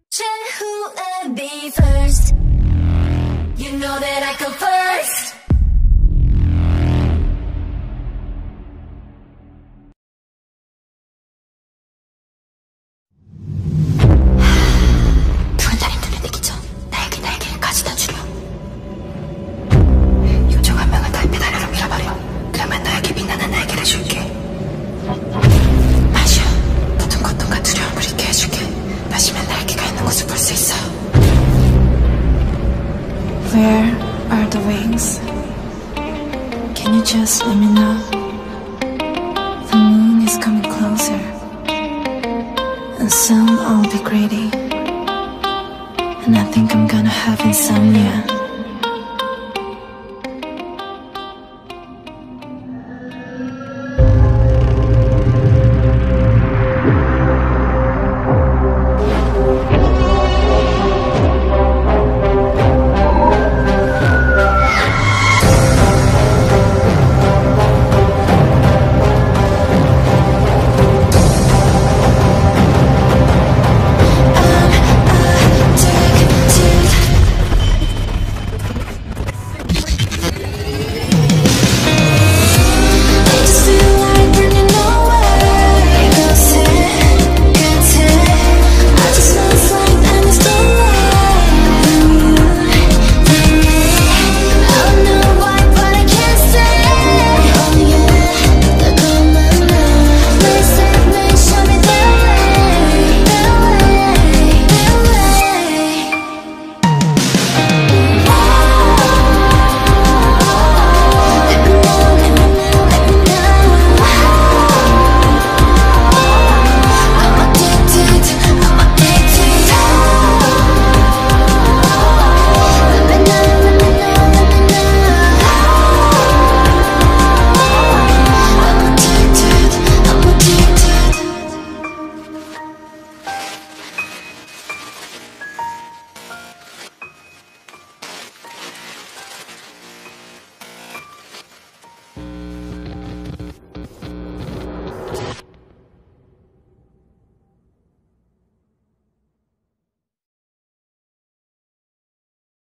Who would be first? You know that I come first. 붉은 달이 눈에 내기 전 날개를 가져다 주려. 요정 한 명을 달빛 아래로 밀어버려. 그러면 너에게 빛나는 날개를 줄게. 마셔. 모든 고통과 두려움을 잊게 해줄게. 마시면 날개가 있는 곳을 볼 수 있어. Where are the wings? Can you just let me know? The moon is coming closer, and soon I'll be greedy, and I think I'm gonna have insomnia.